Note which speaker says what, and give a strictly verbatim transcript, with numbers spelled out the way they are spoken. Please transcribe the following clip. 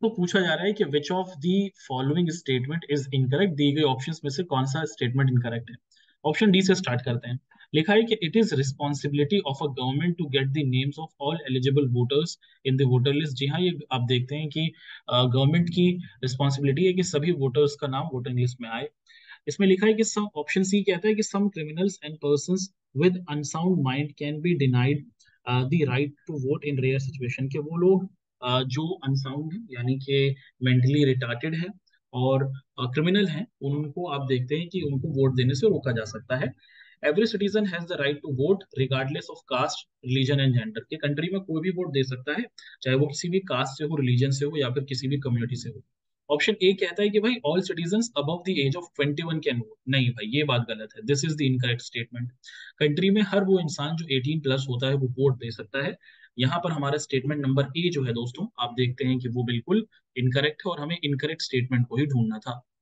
Speaker 1: तो पूछा जा रहा है कि which of the following statement is incorrect, दी गई ऑप्शंस में से कौन सा स्टेटमेंट इनकरेक्ट है। ऑप्शन डी से स्टार्ट करते हैं। लिखा है कि it is responsibility of a government to get the names of all eligible voters in the voter list. जी हाँ, ये आप देखते हैं कि गवर्नमेंट की रिस्पॉन्सिबिलिटी है कि सभी वोटर्स का नाम वोटर लिस्ट में आए। इसमें लिखा है कि सम, ऑप्शन सी कहता है कि some criminals and persons with unsound mind can be denied the right to vote in rare situation, के वो लोग uh, जो अनसाउंड है यानी कि मेंटली रिटार्टेड है और क्रिमिनल हैं, उनको आप देखते हैं कि उनको वोट देने से रोका जा सकता है। Every citizen has the right to vote regardless of caste, religion and gender, के कंट्री में कोई भी वोट दे सकता है, चाहे वो किसी भी कास्ट से हो, रिलीजन से हो या फिर किसी भी कम्युनिटी से हो। ऑप्शन ए कहता है कि भाई all citizen above the age of twenty one can vote. नहीं भाई, ये बात गलत है, this is the incorrect statement. Country में हर वो इंसान जो एटीन प्लस होता है वो वोट दे सकता है। यहाँ पर हमारा स्टेटमेंट नंबर ए जो है दोस्तों, आप देखते हैं कि वो बिल्कुल इनकरेक्ट है और हमें इनकरेक्ट स्टेटमेंट को ही ढूंढना था।